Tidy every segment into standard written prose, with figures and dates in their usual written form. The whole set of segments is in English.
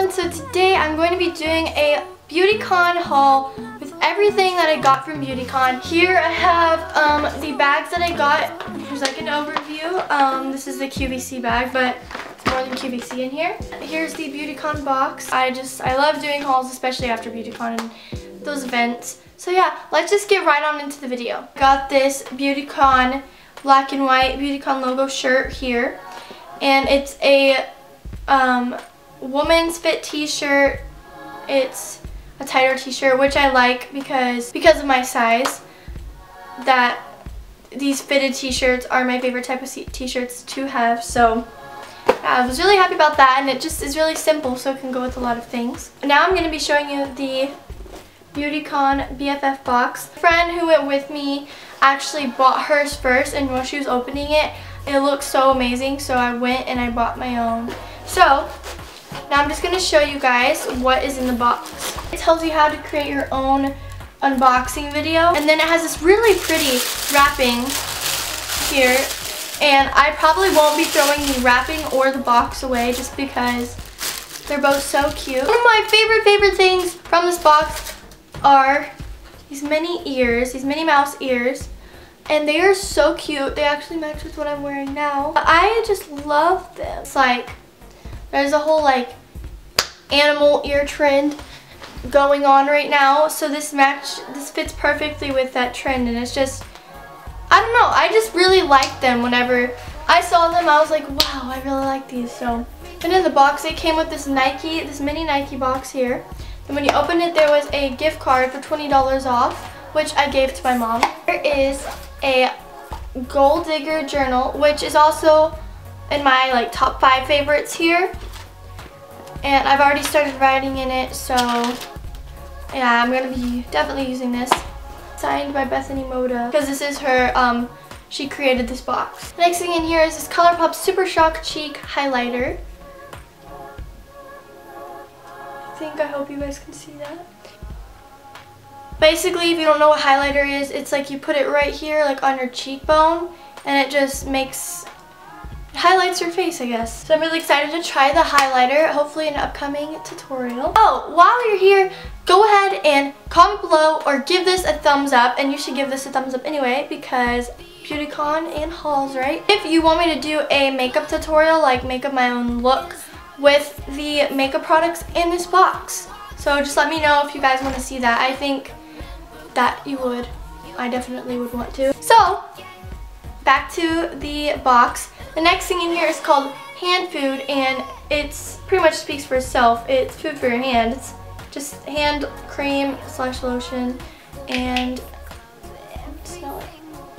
everyone, so today I'm going to be doing a Beautycon haul with everything that I got from Beautycon. Here I have the bags that I got. Here's like an overview. This is the QVC bag, but it's more than QVC in here. Here's the Beautycon box. I love doing hauls, especially after Beautycon and those events. So yeah, let's just get right on into the video. Got this Beautycon black and white Beautycon logo shirt here, and it's a woman's fit t-shirt. It's a tighter t-shirt, which I like because of my size. That these fitted t-shirts are my favorite type of t-shirts to have. So I was really happy about that, and it just is really simple, so it can go with a lot of things. Now I'm going to be showing you the Beautycon BFF box. A friend who went with me actually bought hers first, and while she was opening it, it looked so amazing, so I went and I bought my own. So now I'm just going to show you guys what is in the box. It tells you how to create your own unboxing video, and then it has this really pretty wrapping here, and I probably won't be throwing the wrapping or the box away just because they're both so cute. One of my favorite things from this box are these mini ears, these Minnie Mouse ears, and they are so cute. They actually match with what I'm wearing now. I just love them. It's like there's a whole like animal ear trend going on right now, so this fits perfectly with that trend, and it's just, I don't know, I just really like them. Whenever I saw them, I was like, wow, I really like these. So, and in the box it came with this mini Nike box here. And when you open it, there was a gift card for $20 off, which I gave to my mom. There is a Gold Digger journal, which is also in my like top 5 favorites here. And I've already started writing in it, so yeah, I'm gonna be definitely using this. Signed by Bethany Moda, because this is her, she created this box. The next thing in here is this ColourPop Super Shock Cheek highlighter. I hope you guys can see that. Basically, if you don't know what highlighter is, it's like you put it right here, like on your cheekbone, and it just highlights your face, I guess. So I'm really excited to try the highlighter, hopefully in an upcoming tutorial. Oh, while you're here, go ahead and comment below or give this a thumbs up, and you should give this a thumbs up anyway because Beautycon and hauls, right? If you want me to do a makeup tutorial, like make up my own look with the makeup products in this box. So just let me know if you guys want to see that. I think that you would. I definitely would want to. So, back to the box. The next thing in here is called hand food, and it's pretty much speaks for itself. It's food for your hand. It's just hand cream / lotion, and smell it.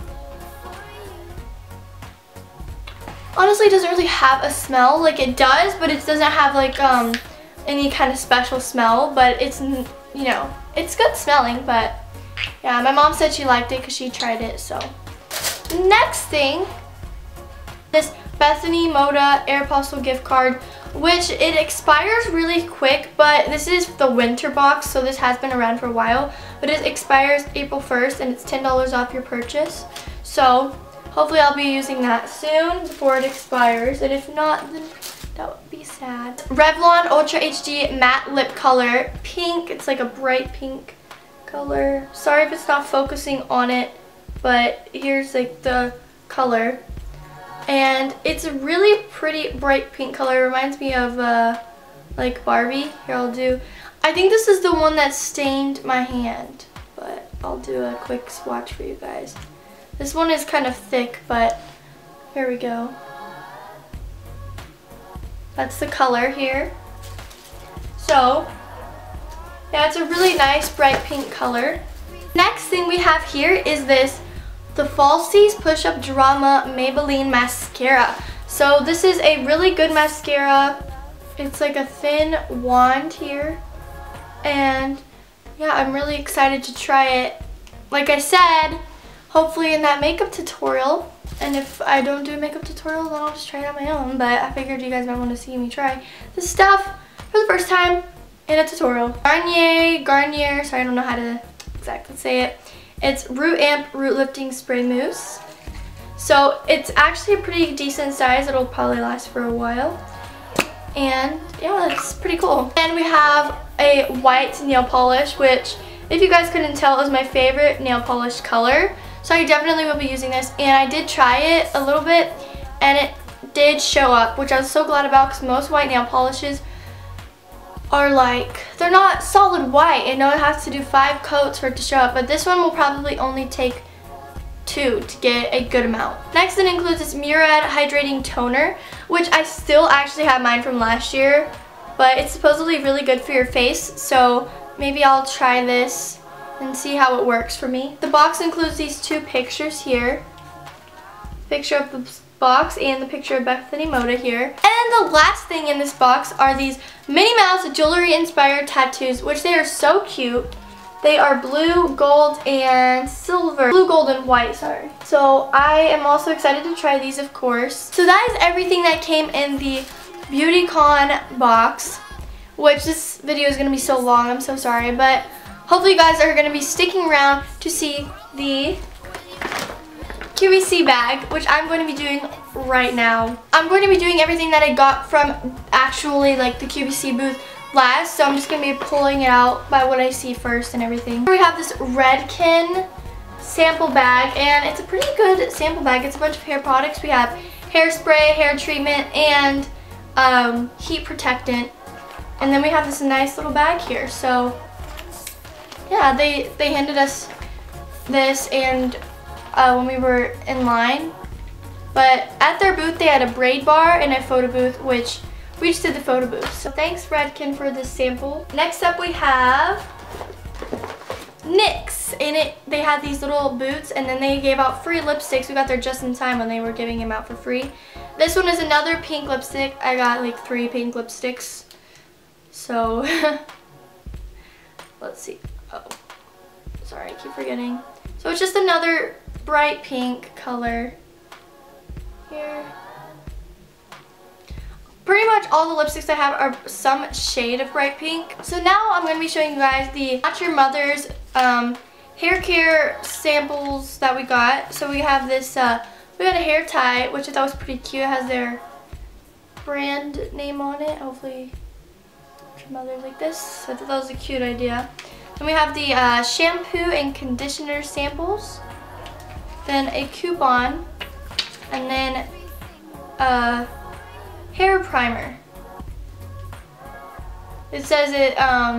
Honestly, it doesn't really have a smell. Like, it does, but it doesn't have like any kind of special smell. But it's, you know, it's good smelling. But yeah, my mom said she liked it because she tried it. So next thing, this Bethany Moda Aeropostale gift card, which it expires really quick. But this is the winter box, so this has been around for a while. But it expires April 1st, and it's $10 off your purchase. So hopefully I'll be using that soon before it expires, and if not, then that would be sad. Revlon Ultra HD Matte Lip Color, pink. It's like a bright pink color. Sorry if it's not focusing on it, but here's like the color. And it's a really pretty bright pink color. It reminds me of like Barbie. Here, I think this is the one that stained my hand, but I'll do a quick swatch for you guys. This one is kind of thick, but here we go. That's the color here. So, yeah, it's a really nice bright pink color. Next thing we have here is the Falsies Push Up Drama Maybelline Mascara. So this is a really good mascara. It's like a thin wand here. And yeah, I'm really excited to try it. Like I said, hopefully in that makeup tutorial, and if I don't do a makeup tutorial, then I'll just try it on my own, but I figured you guys might want to see me try this stuff for the first time in a tutorial. Garnier, sorry, I don't know how to exactly say it. It's Root Amp Root Lifting Spray Mousse. So it's actually a pretty decent size. It'll probably last for a while. And yeah, that's pretty cool. And we have a white nail polish, which if you guys couldn't tell is my favorite nail polish color. So I definitely will be using this. And I did try it a little bit and it did show up, which I was so glad about because most white nail polishes are like, they're not solid white. I know it has to do 5 coats for it to show up, but this one will probably only take 2 to get a good amount. Next, it includes this Murad Hydrating Toner, which I still actually have mine from last year, but it's supposedly really good for your face, so maybe I'll try this and see how it works for me. The box includes these 2 pictures here. Picture of the box and the picture of Bethany Moda here. And the last thing in this box are these Minnie Mouse jewelry inspired tattoos, which they are so cute. They are blue, gold, and silver. Blue, gold, and white, sorry. So I am also excited to try these, of course. So that is everything that came in the Beautycon box, which this video is going to be so long, I'm so sorry. But hopefully you guys are going to be sticking around to see the QVC bag, which I'm going to be doing right now. I'm going to be doing everything that I got from actually like the QVC booth last, so I'm just going to be pulling it out by what I see first and everything. We have this Redken sample bag, and it's a pretty good sample bag. It's a bunch of hair products. We have hairspray, hair treatment, and heat protectant. And then we have this nice little bag here. So yeah, they handed us this and when we were in line. But at their booth they had a braid bar and a photo booth, which we just did the photo booth. So thanks Redken for this sample. Next up we have NYX. They had these little boots, and then they gave out free lipsticks. We got there just in time when they were giving them out for free. This one is another pink lipstick. I got like 3 pink lipsticks. So let's see. Oh, sorry, I keep forgetting. So it's just another bright pink color here. Pretty much all the lipsticks I have are some shade of bright pink. So now I'm going to be showing you guys the Not Your Mother's hair care samples that we got. So we have this, we got a hair tie, which I thought was pretty cute. It has their brand name on it. Hopefully Not Your Mother's like this. I thought that was a cute idea. Then we have the shampoo and conditioner samples. Then a coupon. And then hair primer. It says it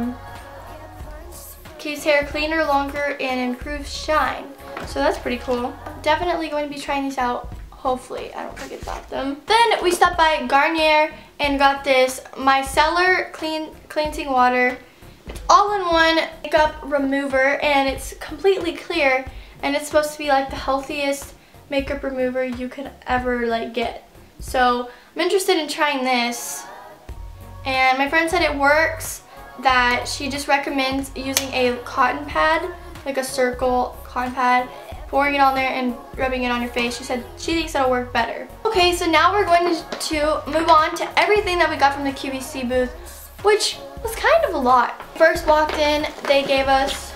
keeps hair cleaner, longer, and improves shine. So that's pretty cool. Definitely going to be trying these out. Hopefully, I don't forget about them. Then we stopped by Garnier and got this micellar cleansing water. It's all-in-one makeup remover, and it's completely clear, and it's supposed to be like the healthiest makeup remover you could ever like get. So I'm interested in trying this, and my friend said it works, that she just recommends using a cotton pad, like a circle cotton pad, pouring it on there and rubbing it on your face. She said she thinks it'll work better. Okay, so now we're going to move on to everything that we got from the QVC booth, which was kind of a lot. First walked in, they gave us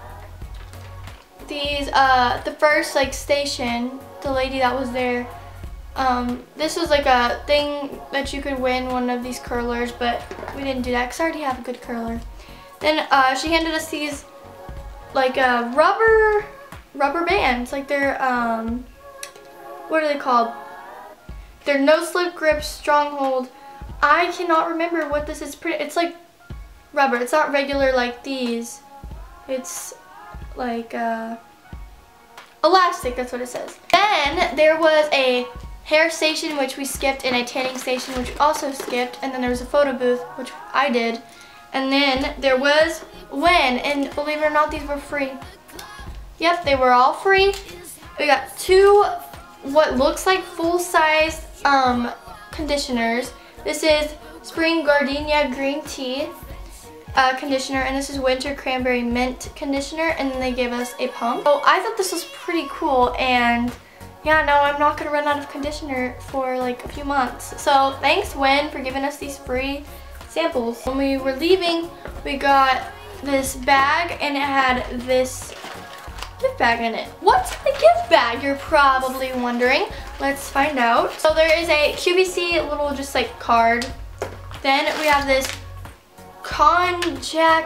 these, the first like station, the lady that was there, this was like a thing that you could win one of these curlers, but we didn't do that because I already have a good curler. Then she handed us these like rubber bands, like they're what are they called? They're no slip grip stronghold. I cannot remember what this is. It's like rubber. It's not regular like these. It's like elastic, that's what it says. Then there was a hair station, which we skipped, and a tanning station, which we also skipped, and then there was a photo booth, which I did. And then there was When, and believe it or not, these were free. Yep, they were all free. We got 2 what looks like full-size conditioners. This is Spring Gardenia Green Tea conditioner, and this is Winter Cranberry Mint conditioner, and then they gave us a pump. So I thought this was pretty cool, and yeah, no, I'm not gonna run out of conditioner for like a few months. So thanks Wen for giving us these free samples. When we were leaving, we got this bag, and it had this gift bag in it. What's the gift bag, you're probably wondering? Let's find out. So there is a QVC little just like card, Then we have this konjac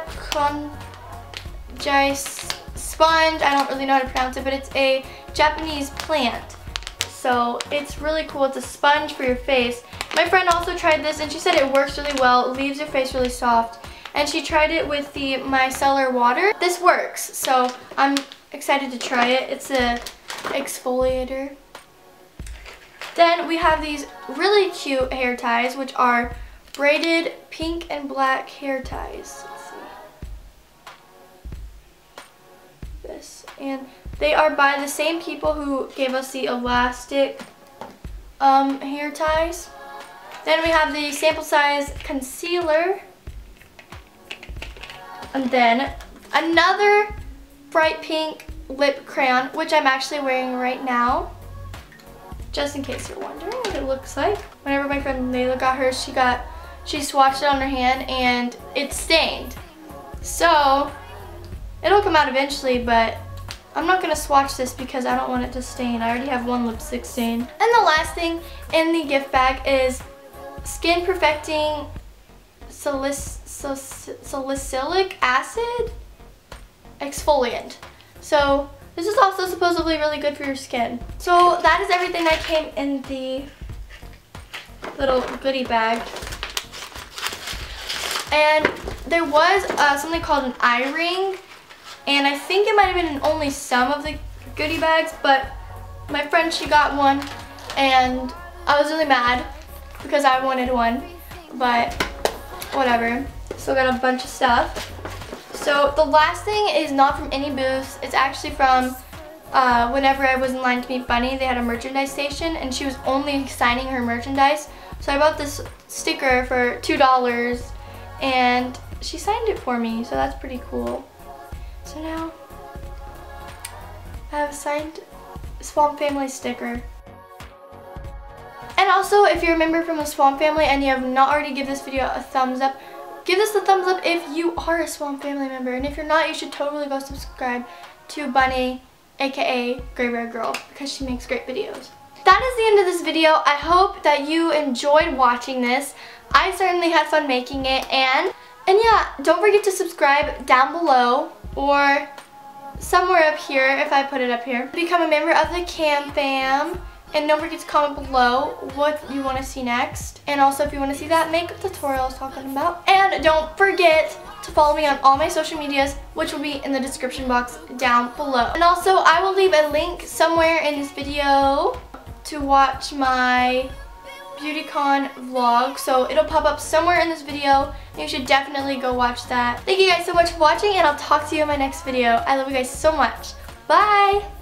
sponge. I don't really know how to pronounce it, but it's a Japanese plant. So it's really cool. It's a sponge for your face. My friend also tried this and she said it works really well. It leaves your face really soft. And she tried it with the micellar water. This works, so I'm excited to try it. It's a exfoliator. Then we have these really cute hair ties, which are braided pink and black hair ties. Let's see. This. And they are by the same people who gave us the elastic hair ties. Then we have the sample size concealer. And then another bright pink lip crayon, which I'm actually wearing right now. Just in case you're wondering what it looks like. Whenever my friend Layla got hers, she swatched it on her hand and it's stained. So it'll come out eventually, but I'm not gonna swatch this because I don't want it to stain. I already have one lipstick stain. And the last thing in the gift bag is Skin Perfecting Salicylic Acid Exfoliant. So this is also supposedly really good for your skin. So that is everything that came in the little goodie bag. And there was something called an eye ring. And I think it might have been in only some of the goodie bags, but my friend, she got one. And I was really mad because I wanted one, but whatever. Still got a bunch of stuff. So the last thing is not from any booths. It's actually from whenever I was in line to meet Bunny, they had a merchandise station and she was only signing her merchandise. So I bought this sticker for $2 and she signed it for me, so that's pretty cool. So now I have a signed Swamp Family sticker. And also, if you're a member from the Swamp Family and you have not already given this video a thumbs up, give this a thumbs up if you are a Swamp Family member. And if you're not, you should totally go subscribe to Bunny, aka Graveyard Girl, because she makes great videos. That is the end of this video. I hope that you enjoyed watching this. I certainly had fun making it. And yeah, don't forget to subscribe down below or somewhere up here if I put it up here. Become a member of the Cam Fam. And don't forget to comment below what you want to see next. And also if you want to see that makeup tutorial I was talking about. And don't forget to follow me on all my social medias, which will be in the description box down below. And also I will leave a link somewhere in this video to watch my Beautycon vlog. So it'll pop up somewhere in this video. And you should definitely go watch that. Thank you guys so much for watching and I'll talk to you in my next video. I love you guys so much. Bye!